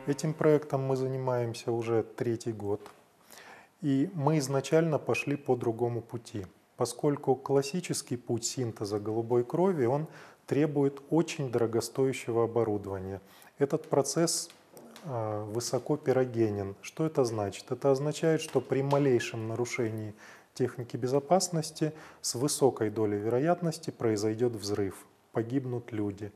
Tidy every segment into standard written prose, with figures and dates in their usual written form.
Этим проектом мы занимаемся уже третий год. И мы изначально пошли по другому пути, поскольку классический путь синтеза голубой крови, он требует очень дорогостоящего оборудования. Этот процесс высоко пирогенен. Что это значит? Это означает, что при малейшем нарушении техники безопасности с высокой долей вероятности произойдет взрыв, погибнут люди.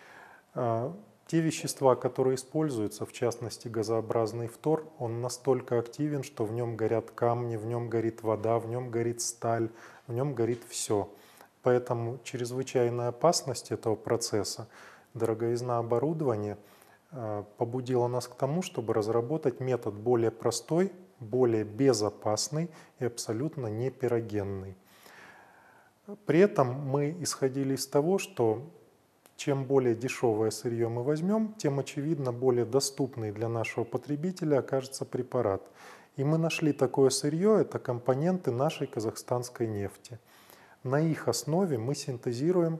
Те вещества, которые используются, в частности газообразный фтор, он настолько активен, что в нем горят камни, в нем горит вода, в нем горит сталь, в нем горит все. Поэтому чрезвычайная опасность этого процесса, дороговизна оборудования побудила нас к тому, чтобы разработать метод более простой, более безопасный и абсолютно не пирогенный. При этом мы исходили из того, что чем более дешевое сырье мы возьмем, тем, очевидно, более доступный для нашего потребителя окажется препарат. И мы нашли такое сырье, это компоненты нашей казахстанской нефти. На их основе мы синтезируем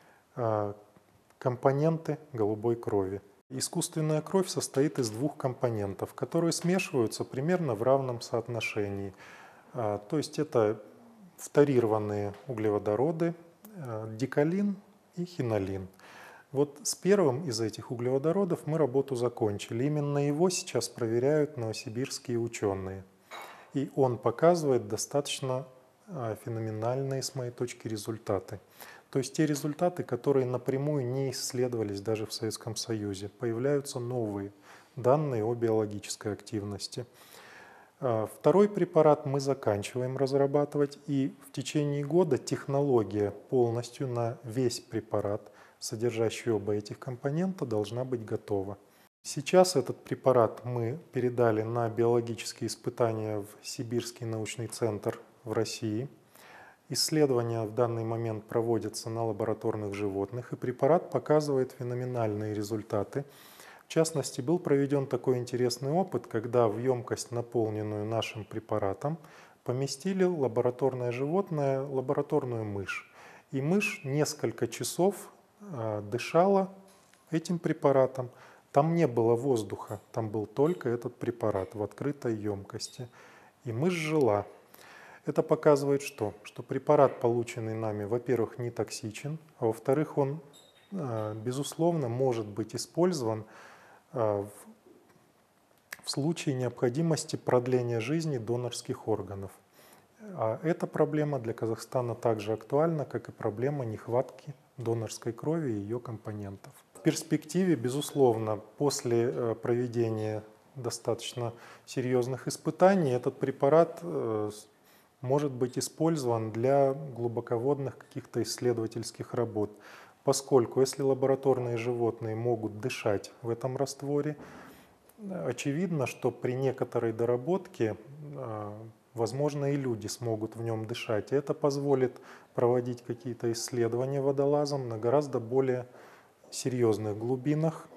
компоненты голубой крови. Искусственная кровь состоит из двух компонентов, которые смешиваются примерно в равном соотношении. То есть это фторированные углеводороды, дикалин и хинолин. Вот с первым из этих углеводородов мы работу закончили. Именно его сейчас проверяют новосибирские ученые. И он показывает достаточно феноменальные, с моей точки, результаты. То есть те результаты, которые напрямую не исследовались даже в Советском Союзе. Появляются новые данные о биологической активности. Второй препарат мы заканчиваем разрабатывать, и в течение года технология полностью на весь препарат, содержащий оба этих компонента, должна быть готова. Сейчас этот препарат мы передали на биологические испытания в Сибирский научный центр в России. Исследования в данный момент проводятся на лабораторных животных, и препарат показывает феноменальные результаты. В частности, был проведен такой интересный опыт, когда в емкость, наполненную нашим препаратом, поместили лабораторное животное, лабораторную мышь. И мышь несколько часов дышала этим препаратом. Там не было воздуха, там был только этот препарат в открытой емкости. И мышь жила. Это показывает что? Что препарат, полученный нами, во-первых, не токсичен, а во-вторых, он, безусловно, может быть использован в случае необходимости продления жизни донорских органов. А эта проблема для Казахстана также актуальна, как и проблема нехватки донорской крови и ее компонентов. В перспективе, безусловно, после проведения достаточно серьезных испытаний этот препарат может быть использован для глубоководных каких-то исследовательских работ, поскольку если лабораторные животные могут дышать в этом растворе, очевидно, что при некоторой доработке, возможно, и люди смогут в нем дышать. И это позволит проводить какие-то исследования водолазом на гораздо более серьезных глубинах,